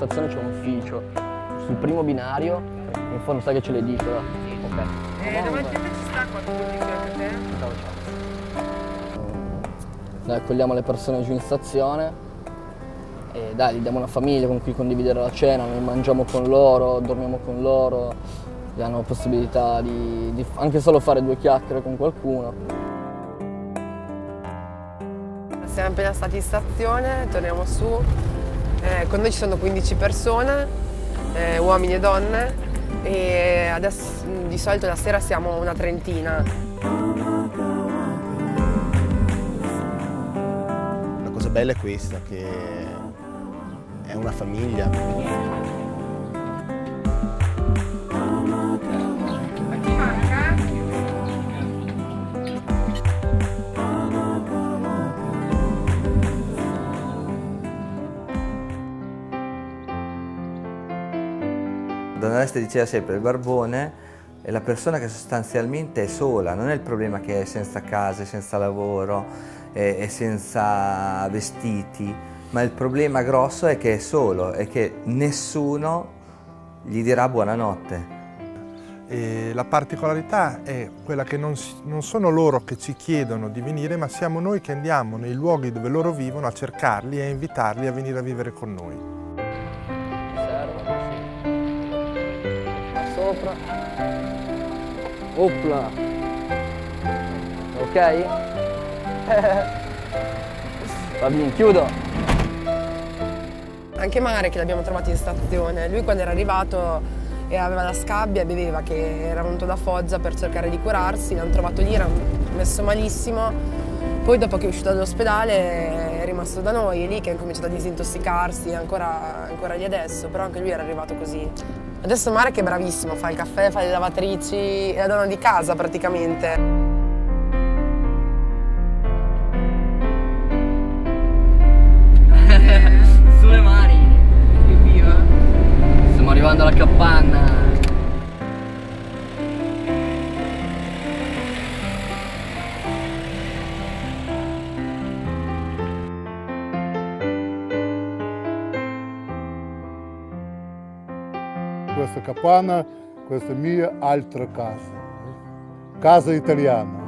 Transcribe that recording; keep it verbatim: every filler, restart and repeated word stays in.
stazione c'è un ufficio, sul primo binario, in fondo sai che c'è l'edicola. Ok. E davanti a te ci sta qualcuno di fianco a te? Ciao, ciao. Dai, accogliamo le persone giù in stazione e dai, gli diamo una famiglia con cui condividere la cena, noi mangiamo con loro, dormiamo con loro, gli hanno la possibilità di, di anche solo fare due chiacchiere con qualcuno. Siamo appena stati in stazione, torniamo su, eh, con noi ci sono quindici persone, eh, uomini e donne, e adesso di solito la sera siamo una trentina. La cosa bella è questa, che è una famiglia. Don Oreste diceva sempre, il barbone è la persona che sostanzialmente è sola, non è il problema che è senza casa, senza lavoro e, e senza vestiti, ma il problema grosso è che è solo e che nessuno gli dirà buonanotte. E la particolarità è quella che non, non sono loro che ci chiedono di venire, ma siamo noi che andiamo nei luoghi dove loro vivono a cercarli e a invitarli a venire a vivere con noi. Sopra. Opla. Ok? Va bene, chiudo. Anche Mare che l'abbiamo trovato in stazione, lui quando era arrivato e aveva la scabbia e beveva, che era venuto da Foggia per cercare di curarsi, l'hanno trovato lì, era messo malissimo, poi dopo che è uscito dall'ospedale è rimasto da noi, è lì che ha cominciato a disintossicarsi, è ancora, ancora lì adesso, però anche lui era arrivato così. Adesso Marek è bravissimo, fa il caffè, fa le lavatrici, è la donna di casa praticamente. Sulle mani! Evviva! Stiamo arrivando alla capanna! Questa capanna, questa è mia altra casa, casa italiana.